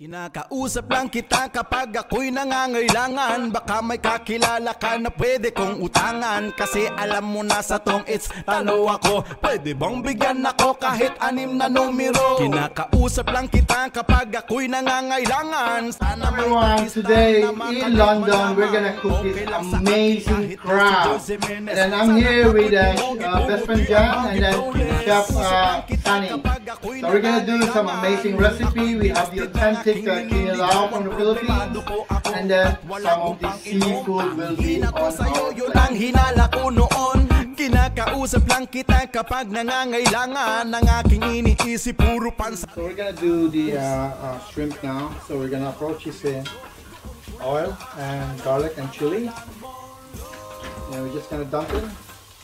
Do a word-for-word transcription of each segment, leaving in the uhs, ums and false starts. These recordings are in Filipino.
Kinakausap lang kita kapag ako'y nangangailangan. Baka may kakilala ka na pwede kong utangan. Kasi alam mo na sa tong it's talo ako. Pwede bang bigyan ako kahit anim na numero? Kinakausap lang kita kapag ako'y nangangailangan. Sana everyone, today in London we're gonna cook this amazing crab. And then I'm here with uh, uh, best friend John and then Chef uh, Sonny. So we're gonna do some amazing recipe. We have the authentic Uh, kinilaw from the Philippines, and then some of the seafood will be on our plate. Hinala ko noon, kinakausap lang kita kapag nangangailangan. Ng aking iniisip puro pansa. So we're gonna do the uh, uh, shrimp now. So we're gonna approach this in oil and garlic and chili. And we're just gonna dump it.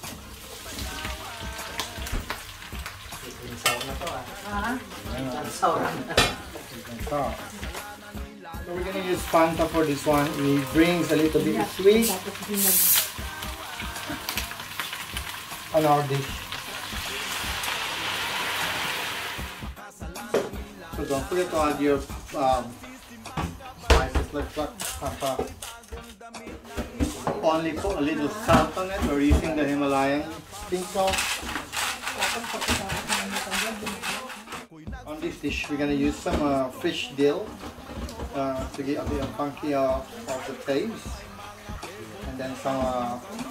So we're gonna use Fanta for this one. It brings a little bit of sweet on our dish. So don't forget to add your um, spices like black pepper. Only put a little salt on it. We're using the Himalayan pink salt. On this dish, we're gonna use some uh, fish dill uh, to get a bit of funky uh, of the taste, and then some uh,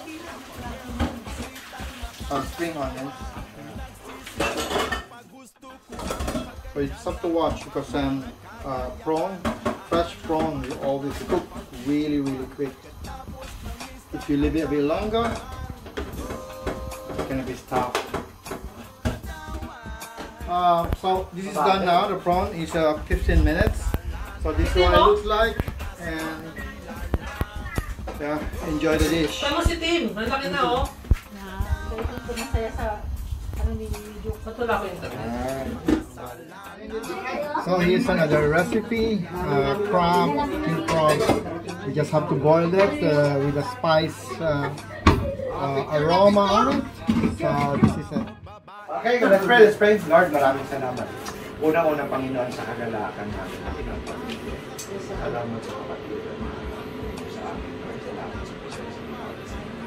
some spring onions. So you just have to watch because um, uh, prawn, fresh prawn, will always cook really, really quick. If you leave it a bit longer, it's gonna be tough. Uh, so this is done now. The prawn is uh, fifteen minutes. So this is what it looks like, and yeah, enjoy the dish. Tama si Tim, malaki na oh. So here's another recipe, uh, crab, king crab. You just have to boil it uh, with a spice uh, uh, aroma on it. So this is it. Okay, let's pray, let's pray. Lord, maraming salamat. Una-una, Panginoon, sa kagalakan natin. Salamat sa kapatiran sa amin. Salamat sa pasensya.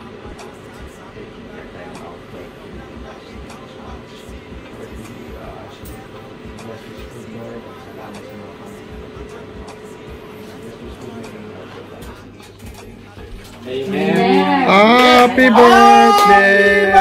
Amen. Happy birthday!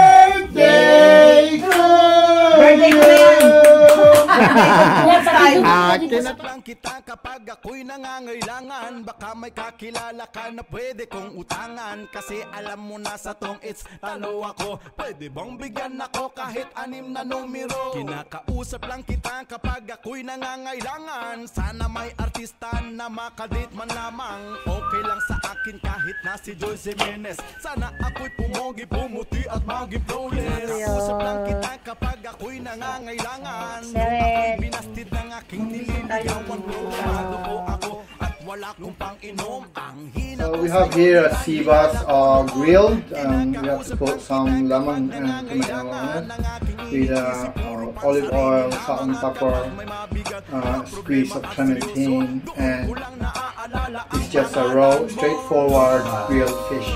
Kinakausap lang kita kapag ako'y nangangailangan. Baka may kakilala ka na pwede kong utangan. Kasi alam mo na sa tong it's talo ako. Pwede bang bigyan ako kahit anim na numero? Kinakausap lang kita kapag ako'y nangangailangan. Sana may artista na makadate man lamang. Okay lang sa akin kahit na si Joyce Jimenez. Sana ako'y pumogi, pumuti at maging flawless. Kinakausap lang kita kapag ako'y nangangailangan. Nung ako'y binastid ng aking nililigawan, programado ko ako at wala kong pang-inom. So we have here a sea bass uh, grilled. Um, we have to put some lemon and tomato on it with uh, uh, olive oil, salt and pepper, uh, squeeze of clementine, and it's just a raw, straightforward grilled fish.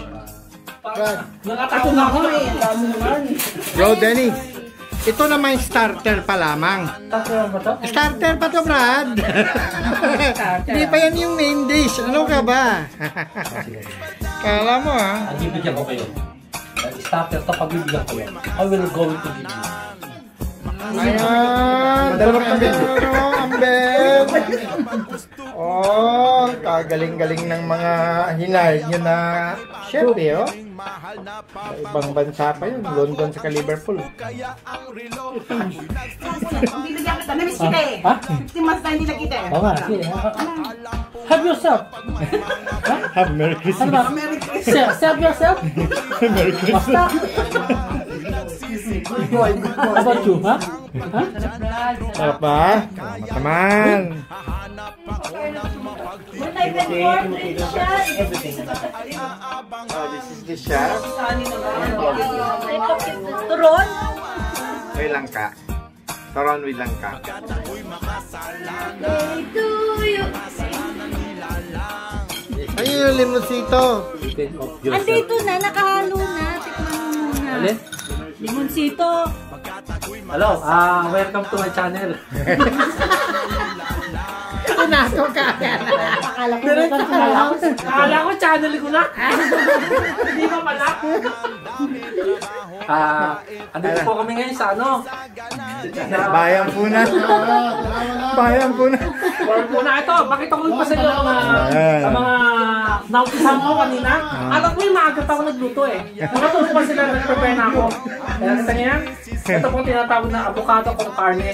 Bro, Denny, ito naman starter pa lamang. Starter pa to, Brad. Hindi pa yan yung main dish. Ano ka ba? Kala mo, ha? Ang bibigyan ko kayo. Starter to, pagbibigyan ko kayo. I will go to give you. Ayan. Dalawang ambel. Ambel. Oh, kagaling-galing ng mga hinahid nyo na chef, eh, oh. Ibang bansa pa yun. London sa Liverpool. Bibigyan kita. Namiss kita eh. fifteen months na hindi nakita eh. Oo nga, sige. Have yourself. Have Merry Christmas. Merry Christmas. Serve yourself. Merry Christmas. How about you, ha? Sarap ba? Salamat naman. Oh, this is the chef. Turon? May langka. Turon with langka. Day to yung limonsito? Weekend of yourself. Andito na, nakahalo na. Tikman mo muna. Alin? Limonsito. Hello, ah, welcome to my channel. Punato ka. Akala ko na pa Akala ko channel ko na. Hindi ba pala? Ah, andito po kami ngayon sa ano? Bayan po na. Bayan po na. Work po na ito. Bakit ako pa sa iyo mga sa mga nautisam ko kanina? Alam ko yung maagat ako nagluto eh. Nakatulog pa sila, nag-prepare na ako. Kaya kita niya yan? Ito pong tinatawag na avocado kong karne.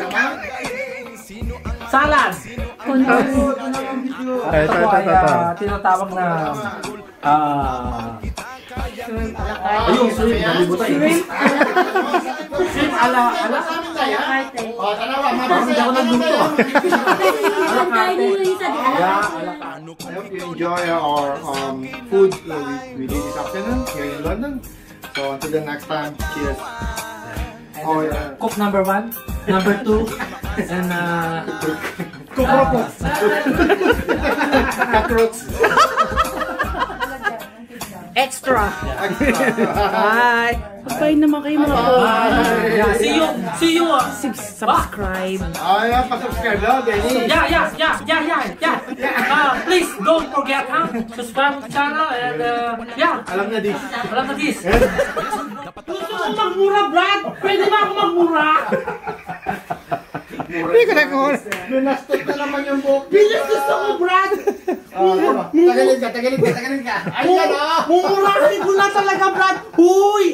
Salad! Kondo. Ito po ay ah, tinatawag na ah... ayun, shrimp. Nalibutan eh. Shrimp ala, ala. O, tanawa, Parang hindi ako nagluto ah. Ang kain nyo yung isa di Yeah, alam. ala ka. I hope you enjoy our um, food uh, we, we did this afternoon here in London. So until the next time, cheers. Oh, yeah. Cook number one, number two, and uh... Cook po. Cockroach. Extra. Bye. Bye naman kayo mga po. Yeah, see you, see you. ah. Subscribe. Oh, yeah, pa-subscribe daw, Denny. Yeah, yeah, yeah, yeah, yeah, yeah. Uh, please don't forget, huh? Subscribe to the channel and uh, yeah. Alam na this. Alam na this. Gusto ko magmura, Brad. Pwede ba ako magmura? Hindi ko na kung lunastot na naman yung buhok. Bilis gusto ko, Brad. Oh, tagalin ka, tagalin ka, tagalin ka. Ayan, oh. Mumurahin ko na talaga, Brad. Huy!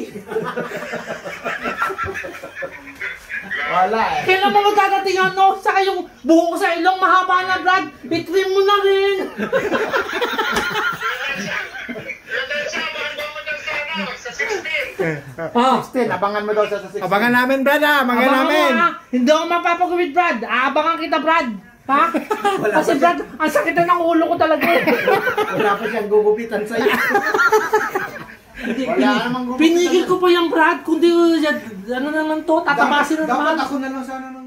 Wala eh. Kailan mo magdadating ano? Saka yung buhok ko sa ilong mahaba na, Brad. I-trim mo na rin. Ah, sixteen, abangan mo daw sa sixteen. Abangan namin, Brad, ah. Abangan abangan namin. mo, ha? Hindi ako mapapagawid, Brad. Aabangan kita, Brad. Ha? Kasi, Brad, ang sakit na ng ulo ko talaga. Wala pa siyang gugupitan sa'yo. Wala namang gugupitan. Pinigil ko pa yung Brad. Kundi, ano naman to, tatabasin na Dapat naman. ako na lang sana.